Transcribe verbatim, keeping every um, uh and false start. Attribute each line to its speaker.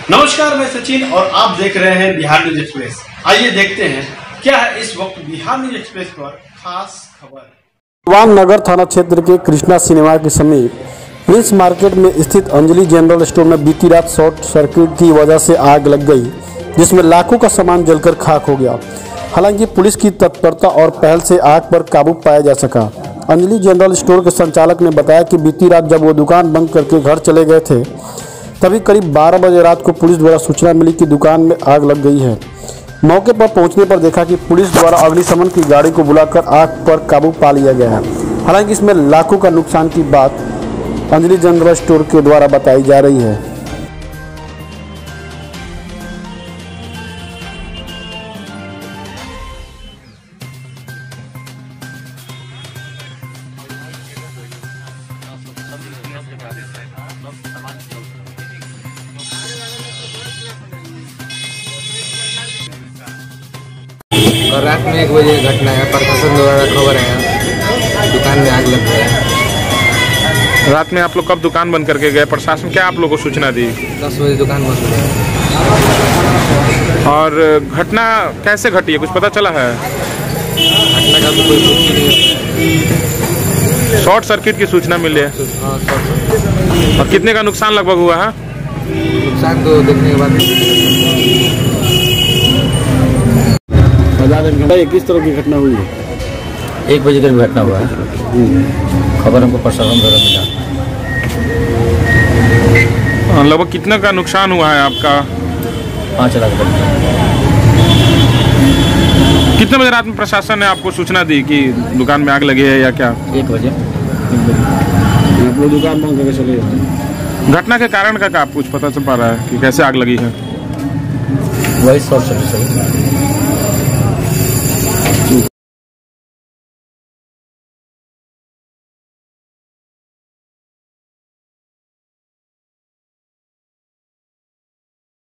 Speaker 1: नमस्कार, मैं सचिन और आप देख रहे हैं बिहार न्यूज एक्सप्रेस। आइए देखते हैं क्या है इस वक्त बिहार न्यूज एक्सप्रेस पर खास खबर।
Speaker 2: जवान नगर थाना क्षेत्र के कृष्णा सिनेमा के समीप प्रिंस मार्केट में स्थित अंजलि जनरल स्टोर में बीती रात शॉर्ट सर्किट की वजह से आग लग गई, जिसमें लाखों का सामान जलकर खाक हो गया। हालांकि पुलिस की तत्परता और पहल से आग पर काबू पाया जा सका। अंजलि जनरल स्टोर के संचालक ने बताया कि बीती रात जब वो दुकान बंद करके घर चले गए थे, तभी करीब बारह बजे रात को पुलिस द्वारा सूचना मिली कि दुकान में आग लग गई है। मौके पर पहुंचने पर देखा कि पुलिस द्वारा अग्निशमन की गाड़ी को बुलाकर आग पर काबू पा लिया गया है। हालांकि इसमें लाखों का नुकसान की बात अंजलि जनरल स्टोर के द्वारा बताई जा रही है।
Speaker 3: और रात में एक बजे घटना है, प्रशासन द्वारा खबर है दुकान में आग लग गया।
Speaker 4: रात में आप लोग कब दुकान बंद करके गए? प्रशासन क्या आप लोगों को सूचना दी?
Speaker 3: दस बजे दुकान बंद हो गया।
Speaker 4: और घटना कैसे घटी है, कुछ पता चला है?
Speaker 3: घटना का तो कोई पुष्टि नहीं।
Speaker 4: शॉर्ट सर्किट की सूचना मिली है।
Speaker 3: हाँ, शॉर्ट सर्किट।
Speaker 4: और कितने का नुकसान लगभग हुआ है?
Speaker 3: नुकसान तो देखने के बाद
Speaker 2: किस तरह की घटना हुई है?
Speaker 5: एक बजे करीब घटना हुआ है। खबर हमको प्रशासन द्वारा मिला।
Speaker 4: लगभग कितने का नुकसान हुआ है आपका?
Speaker 5: पाँच लाख का।
Speaker 4: कितने बजे रात में प्रशासन ने आपको सूचना दी कि दुकान में आग लगी है या क्या?
Speaker 5: एक बजे।
Speaker 2: आप लोग दुकान बंद करके चले गए।
Speaker 4: घटना के कारण का क्या कुछ पता चल पा रहा है कि कैसे आग लगी है?
Speaker 5: वही शॉर्ट सर्किट।